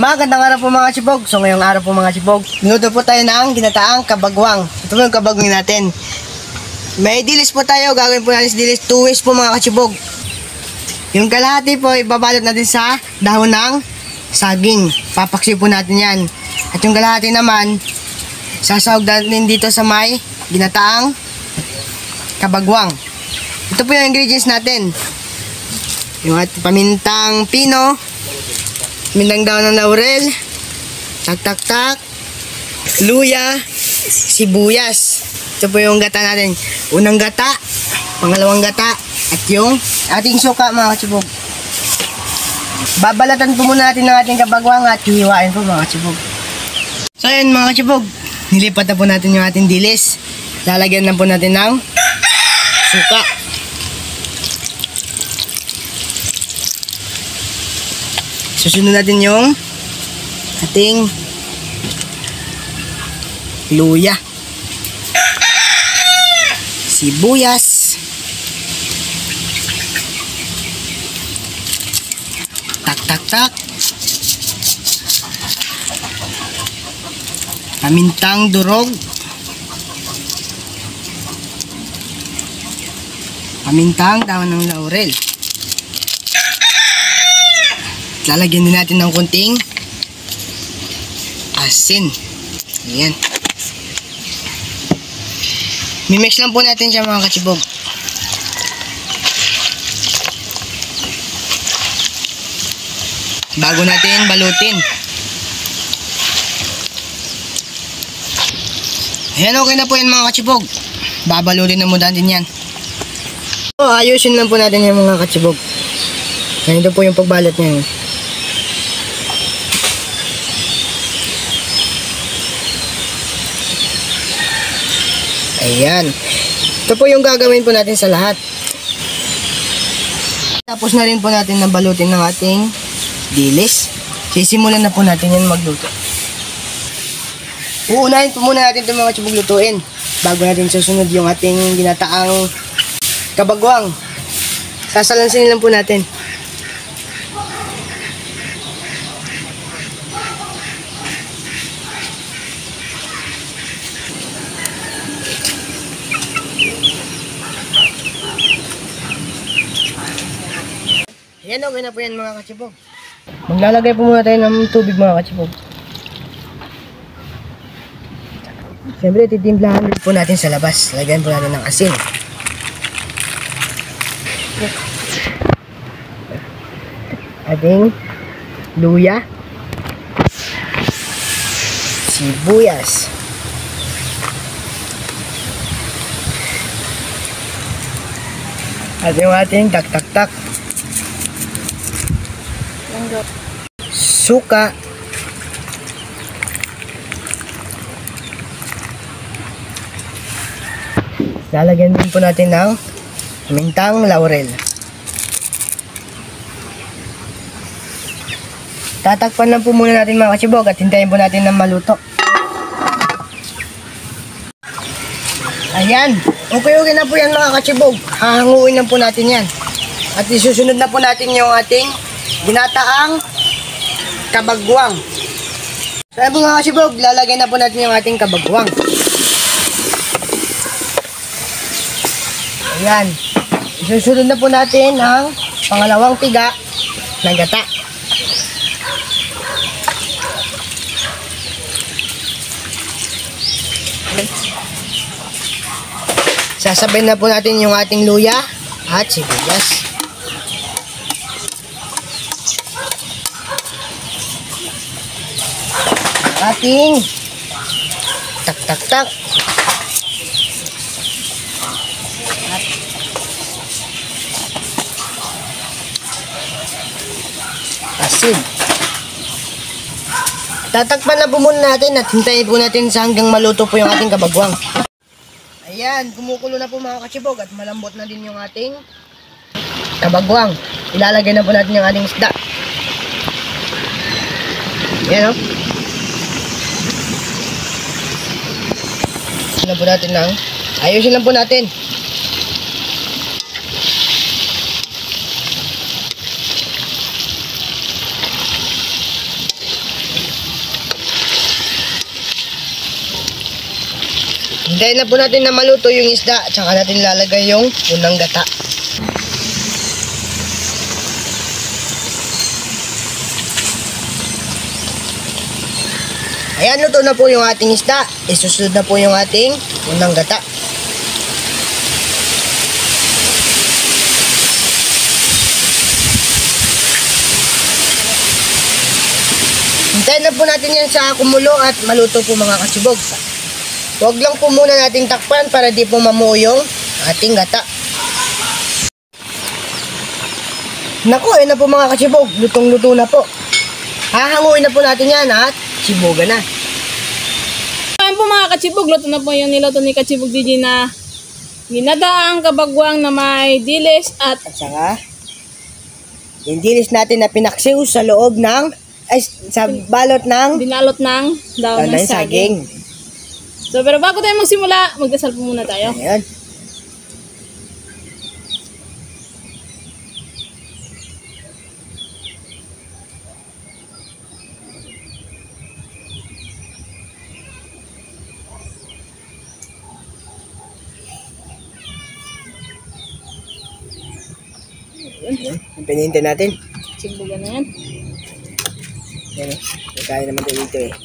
Magandang araw po mga chibog. So ngayong araw po mga chibog, minuto po tayo ng ginataang kabagwang. Ito po yung kabagwang natin. May dilis po tayo, gagawin po natin si dilis 2 ways po mga kachibog. Yung kalahati po, ibabalot natin sa dahon ng saging. Papaksi po natin yan. At yung kalahati naman, sasahog natin dito sa may ginataang kabagwang. Ito po yung ingredients natin. Yung pamintang pino, pamintang daon ng laurel, tak, luya, sibuyas. Ito po yung gata natin. Unang gata, pangalawang gata, at yung ating suka mga kachibog. Babalatan po muna natin ng ating kabagwang at hihiwain po mga kachibog. So ayun mga kachibog, nilipat na po natin yung ating dilis. Lalagyan lang po natin ng suka. Susunod natin yung ating luya, sibuyas, tak, pamintang durog, pamintang daon ng laurel. Lalagyan din natin ng konting asin. Ayan. Mimix lang po natin siya mga kachibog. Bago natin balutin. Ayan, okay na po yan mga kachibog. Babalutin na muna din yan. So, ayusin lang po natin yung mga kachibog. Ganito po yung pagbalot niya. Ayan. Ito po yung gagawin po natin sa lahat. Tapos na rin po natin na balutin ng ating dilis. Sisimulan na po natin yan magluto. Uunahin po muna natin itong mga chibog lutuin bago natin susunod yung ating ginataang kabagwang. Sasalansin lang po natin. Ayan, okay na po yan mga kachibog. Maglalagay po muna tayo ng tubig mga kachibog. Siyempre, titimplahan po natin sa labas. Lagyan po natin ng asin. Ating luya, sibuyas, at yung ating tak, suka, lalagyan din po natin ng pamintang laurel. Tatakpan lang po muna natin mga kachibog at hintayin po natin ng maluto. Ayan, okay na po yan mga kachibog. Hahanguin lang po natin yan. At isusunod na po natin yung ating ginataang kabagwang. So ayan po mga kachibog, lalagay na po natin yung ating kabagwang. Ayan, isusunod na po natin ang pangalawang tiga ng gata. Sasabay na po natin yung ating luya at sibuyas. Ating tak. Asin. Tatakpan na po muna natin at hintayin po natin sa hanggang maluto po yung ating kabagwang. Ayan, kumukulo na po mga kachibog at malambot na din yung ating kabagwang. Ilalagay na po natin yung ating isda. Ayan o. Ayusin lang po natin. Hintayin na po natin na maluto yung isda, tsaka natin lalagay yung unang gata. Ayan, luto na po yung ating isda. Isusunod na po yung ating unang gata. Hintayin na po natin yan sa kumulo at maluto po mga kasibog. Huwag lang po muna nating takpan para di po mamuo yung ating gata. Naku, ayun na po mga kasibog. Lutong-luto na po. Hahanguin na po natin yan at sibogan na. Ayan po mga kachibog, luto na po yung niluto ni Kachibog DJ na ginataang kabagwang na may dilis at saka, yung dilis natin na pinaksiw sa loob ng, sa balot ng binalot ng daon ng saging. So, pero bago tayo magsimula, magdasal po muna tayo. Ayan. Yung pinihintay natin. Sibugan na yan. Yan o. Kaya naman dito eh.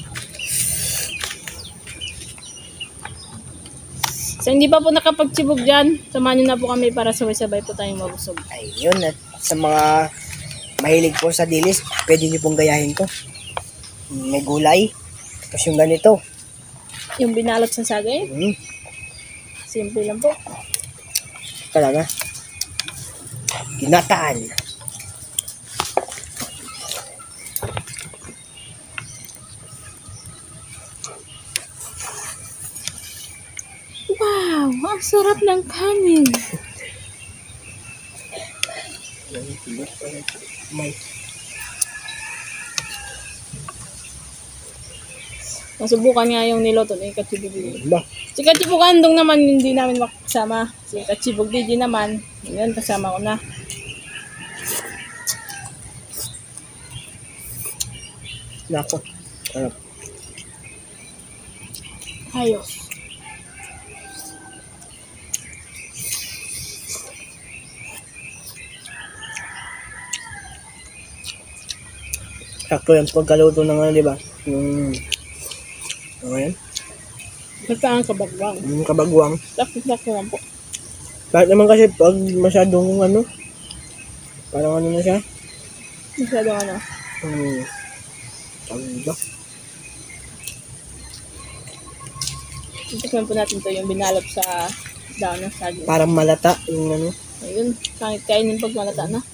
So, hindi pa po nakapagsibog dyan, samahan nyo na po kami para sabay-sabay po tayong mabusog. Ayun. At sa mga mahilig po sa dilis, pwede nyo pong gayahin to. May gulay. Tapos yung ganito. Yung binalot sa saging, simple lang po. Talaga. Ginataan. Wow, ang sarap ng kanin. Nasubukan nga yung niloto ni Kachibog DJ. Ba? Si Kachibog Andong naman hindi namin makasama. Si Kachibog DJ naman, yun kasama ko na. Nako. Ano? Ayos. Sakto yung pagkaluto ng ano, di ba? Yung ano yan? Basta ang kabagwang. Yung kabagwang. Sakto lang po. Bakit naman kasi pag masyadong ano, parang ano na siya? Masyado ano. Ano ba? Tikman po natin to yung binalot sa daon ng saging. Parang malata yung ano. Ayun, kahit kainin pag malata na.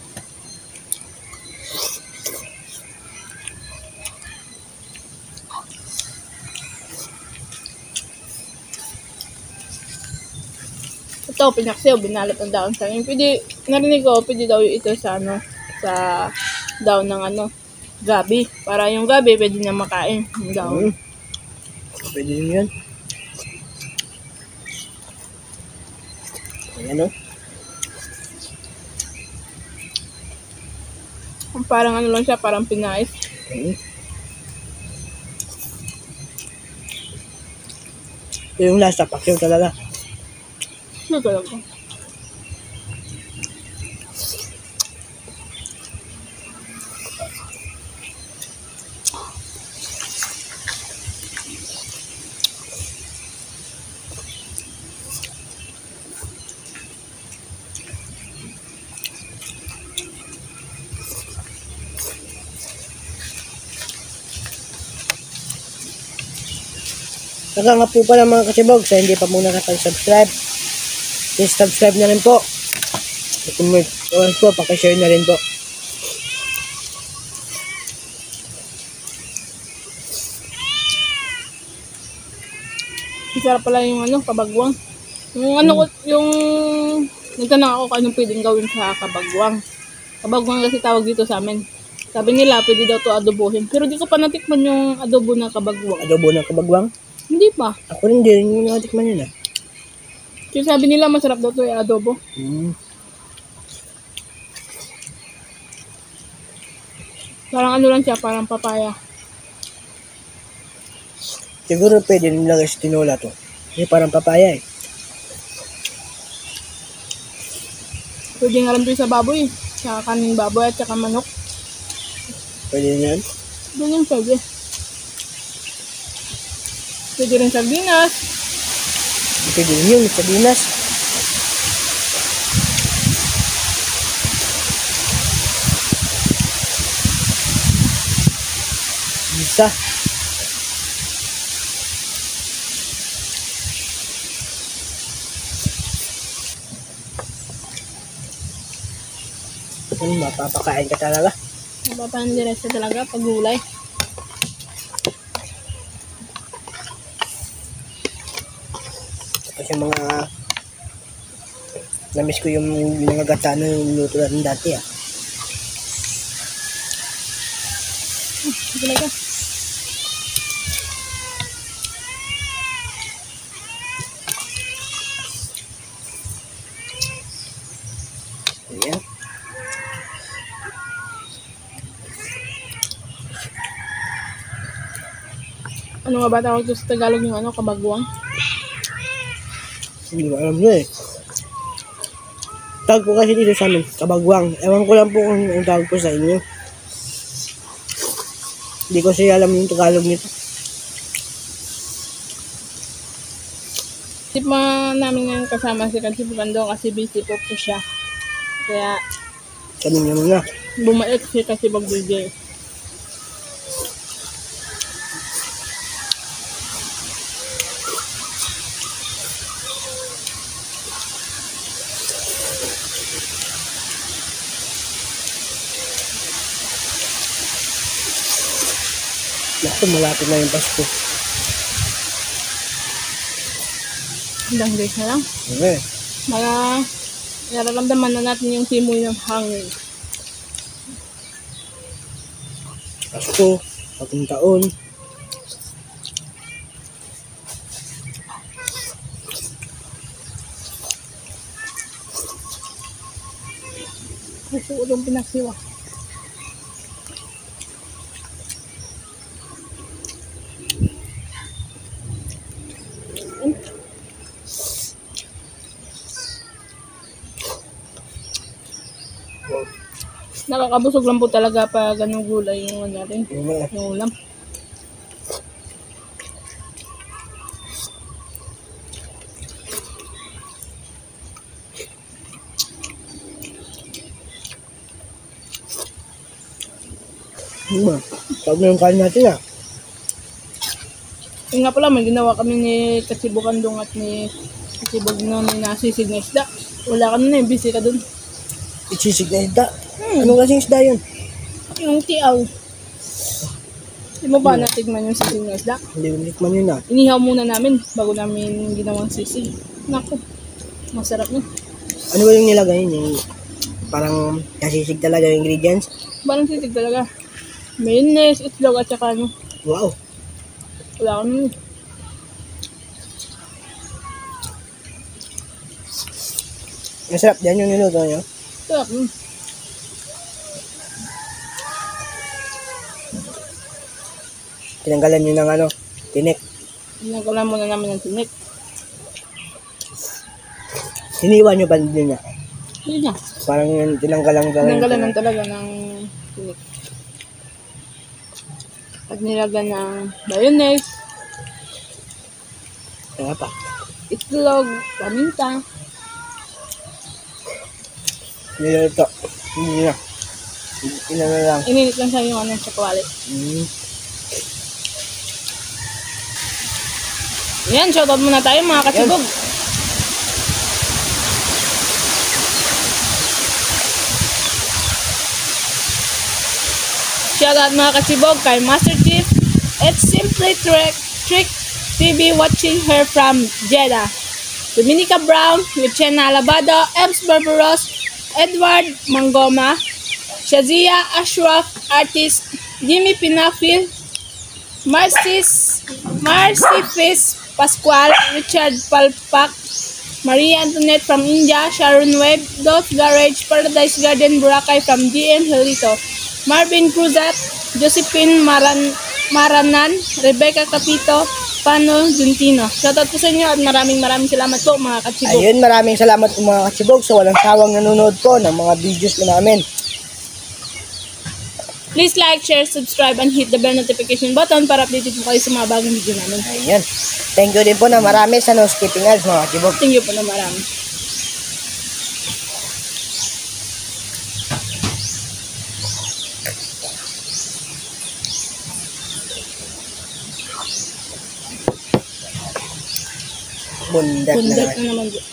Ito, pinaksiw, binalot ang daon sa saging. Pwede, narinig ko, pwede daw ito sa ano, sa daon ng ano, gabi. Para yung gabi, pwede na makain yung daon. Pwede yun yan. Ayan o. Parang ano lang siya, parang pinais. Ito yung lasa, paksiw talaga. Ano talaga? Saka nga po pala mga kasibog, sa hindi pa muna nakapag-subscribe, please subscribe na rin po. At kung may oras po, pakishare na rin po. Masarap pala yung ano, kabagwang. Yung ano ko, yung nagtanong ako kung anong pwedeng gawin sa kabagwang. Kabagwang kasi tawag dito sa amin. Sabi nila, pwede daw to adobohin. Pero di ko pa natikman yung adobo ng kabagwang. Adobo ng kabagwang? Hindi pa. Ako rin din, yung natikman yun ah. Kasi sabi nila, masarap daw to yung adobo. Parang ano lang siya, parang papaya. Siguro pwede nilagay sa tinola to. Hindi parang papaya eh. Pwede nga rin ito sa baboy. Sa kaning baboy at saka manok. Pwede yan. Doon yung pwede. Pwede rin sardinas. Pwede rin yun, sardinas. Isa. Mapapakain ka talaga. Napapandiretso talaga pag gulay. Kasi mga namiss ko yung nangagata na yung luto natin dati ah. Talaga. Ayan. Ano nga ba tawag ito sa Tagalog yung ano, kabagwang? Hindi ko alam na eh. Tawag ko kasi dito sa amin, kabagwang. Ewan ko lang po kung ang tawag ko sa inyo. Hindi ko siya alam yung Tagalog nito. Tip namin ngayon kasama si Kansipukando kasi busy po siya. Kaya Kami naman na. bumalik si Kasipag DJ. Naku, malapit na yung Pasko. Hanggang days na lang. Okay. Nararamdaman na natin yung simoy ng hangin. Pasko, bagong taon. Gusto ko yung pinagsiwa. Nakakabusog lang po talaga pag ganung gulay yung ano natin, yung ulam. Tawag na yung kain natin ah. Yung nga pala, may ginawa kami ni Katsibukandong at ni Katsibog noon na sisig na isda. Wala ka na eh, busy ka dun. Isisig na isda. Anong kasing isda yun? Yung tiaw. Di mo ba natigman yung sisig na isda? Hindi ko natikman yun ah. Inihaw muna namin bago namin ginawang sisig. Naku, masarap na. Ano ba yung nilagay yun? Yung parang nasisig talaga yung ingredients? Parang sisig talaga. Mayonnaise, itlog at saka ano. Wow. Wala ka nun. Masarap yan yung niluto nyo. Sarap nun. Tinanggalan nyo ng ano, tinik. Ginagalan muna namin ng tinik. Hiniwan nyo ba din niya? Yun na. Parang yun, tinanggalan talaga. Ginagalan ng talaga ng tinik. At nilagyan ng mayonnaise, Kaya pa. itlog, paminta. Niluto. Hindi na. Inano lang. Ininit lang siya yung ano, chocolate. Yan, shoutout muna tayo mga katsibog. Shoutout mga katsibog kay Master Chief. It's Simply Trick TV watching her from Jeddah. Dominica Brown, Luciana Alabado, Ems Barbaros, Edward Mangoma, Shazia Ashraf, Artist, Jimmy Pinafil, Marcy Fis Pascual, Richard Palpak, Maria Antoinette from India, Sharon Webb, Dot Garage, Paradise Garden, Boracay from GM Helito, Marvin Cruzat, Josephine Maranan, Rebecca Capito, Pano Juntino. Shoutout po sa inyo at maraming salamat po mga kachibog. Ayun, maraming salamat po mga kachibog sa walang sawang nanonood po ng mga videos po namin. Please like, share, subscribe, and hit the bell notification button para updated po kayo sa mga bagong video namin. Ayun. Thank you din po na marami sa no skipping ads mga kachibog. Thank you po na marami. Bundat na Bundat naman. na naman.